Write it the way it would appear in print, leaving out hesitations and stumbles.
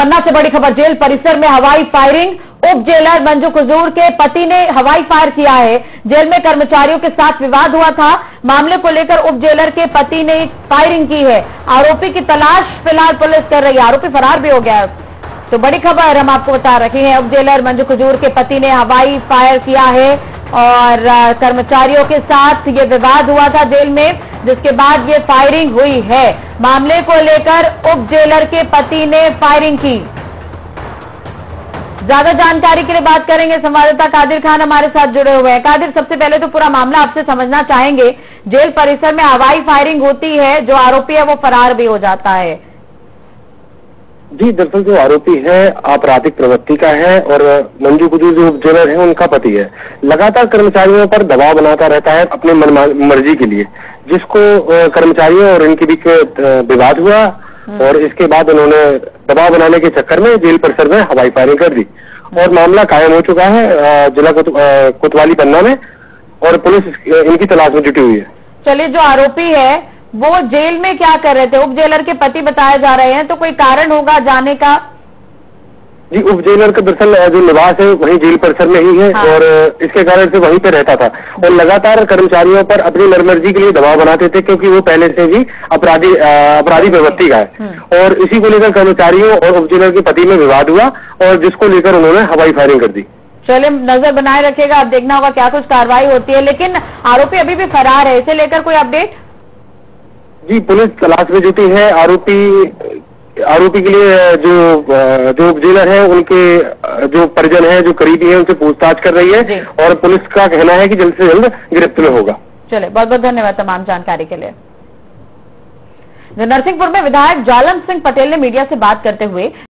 पन्ना से बड़ी खबर, जेल परिसर में हवाई फायरिंग। उप जेलर मंजू कुजूर के पति ने हवाई फायर किया है। जेल में कर्मचारियों के साथ विवाद हुआ था। मामले को लेकर उप जेलर के पति ने फायरिंग की है। आरोपी की तलाश फिलहाल पुलिस कर रही है। आरोपी फरार भी हो गया है। तो बड़ी खबर हम आपको बता रहे हैं, उप जेलर मंजू कुजूर के पति ने हवाई फायर किया है और कर्मचारियों के साथ ये विवाद हुआ था जेल में, जिसके बाद ये फायरिंग हुई है। मामले को लेकर उप जेलर के पति ने फायरिंग की। ज्यादा जानकारी के लिए बात करेंगे, संवाददाता कादिर खान हमारे साथ जुड़े हुए हैं। कादिर, सबसे पहले तो पूरा मामला आपसे समझना चाहेंगे। जेल परिसर में हवाई फायरिंग होती है, जो आरोपी है वो फरार भी हो जाता है। जी, दरअसल जो आरोपी है आपराधिक प्रवृत्ति का है और मंजू कुजूर जो उप जेलर है उनका पति है। लगातार कर्मचारियों पर दबाव बनाता रहता है अपने मर्जी के लिए, जिसको कर्मचारियों और इनके बीच विवाद हुआ और इसके बाद उन्होंने दबाव बनाने के चक्कर में जेल परिसर में हवाई फायरिंग कर दी और मामला कायम हो चुका है जिला कोतवाली पन्ना में और पुलिस इनकी तलाश में जुटी हुई है। चलिए, जो आरोपी है वो जेल में क्या कर रहे थे? उप जेलर के पति बताए जा रहे हैं, तो कोई कारण होगा जाने का? जी, उप जेलर का दरअसल जो निवास है वही जेल परिसर में ही है। हाँ। और इसके कारण से वहीं पे रहता था और लगातार कर्मचारियों पर अपनी मर्जी के लिए दबाव बनाते थे, क्योंकि वो पहले से ही अपराधी प्रवृत्ति का है और इसी को लेकर कर्मचारियों और उप जेलर के पति में विवाद हुआ और जिसको लेकर उन्होंने हवाई फायरिंग कर दी। चलिए, नजर बनाए रखेगा, अब देखना होगा क्या कुछ कार्रवाई होती है। लेकिन आरोपी अभी भी फरार है, इसे लेकर कोई अपडेट? जी, पुलिस तलाश में जुटी है। आरोपी के लिए जो उप जेलर है उनके जो परिजन है, जो करीबी है, उनसे पूछताछ कर रही है और पुलिस का कहना है कि जल्द से जल्द गिरफ्त में होगा। चलिए, बहुत बहुत धन्यवाद तमाम जानकारी के लिए। नरसिंहपुर में विधायक जालम सिंह पटेल ने मीडिया से बात करते हुए